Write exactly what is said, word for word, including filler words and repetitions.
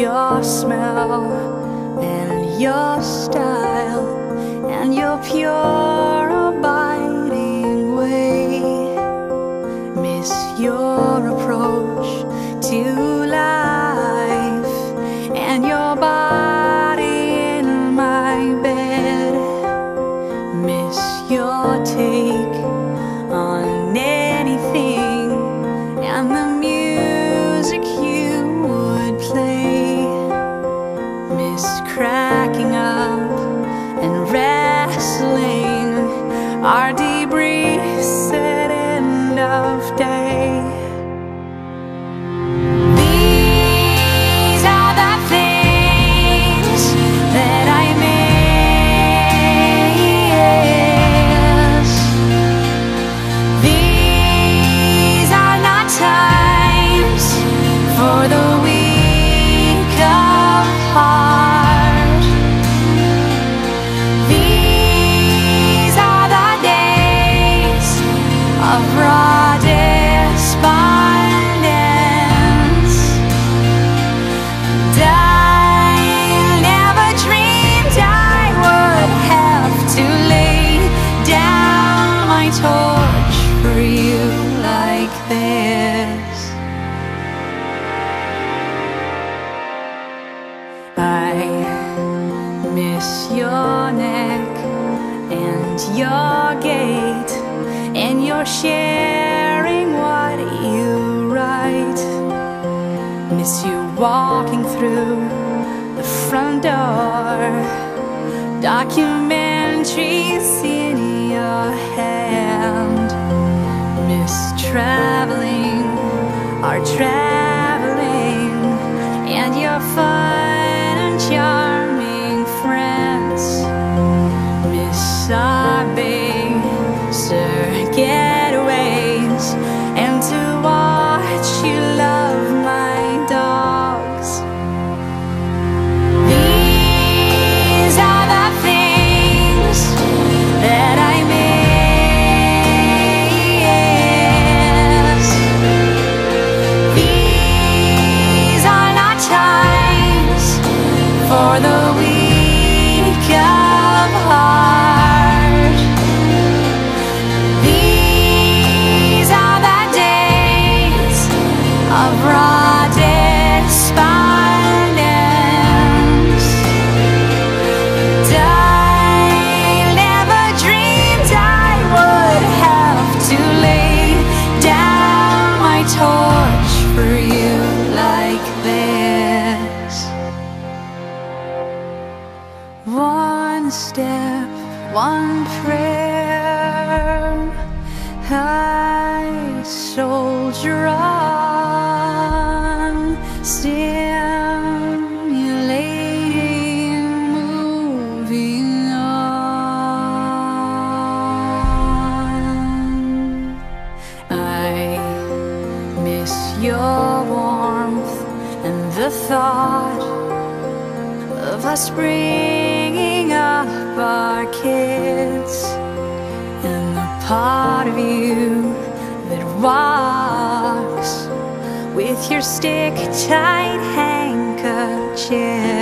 your smell and your style and your pure abiding way. Miss your approach to life and your body in my bed. Miss your take on anything and the music you would play. Miss cracking up and wrestling our debriefs at end of day. These are the things that I miss. These are not times for the weak of heart. These are the days of raw despondence. And I never dreamed I would have to lay down my torch for you like this. I miss your neck and your gait and your sharing what you write. Miss you walking through the front door, documentaries in your hand. Miss traveling, our traveling, and your fun and charming friends. Miss our big getaways and to watch you love my dogs. These are the things that I miss. These are not times for the weak of heart. These are the days of raw despondence. And I never dreamed I would have to lay down my torch for you like this. One step, one prayer, I soldier on, stimulating, moving on. I miss your warmth and the thought of us bringing up our kids, and the part of you that walks with your stick-tight handkerchief.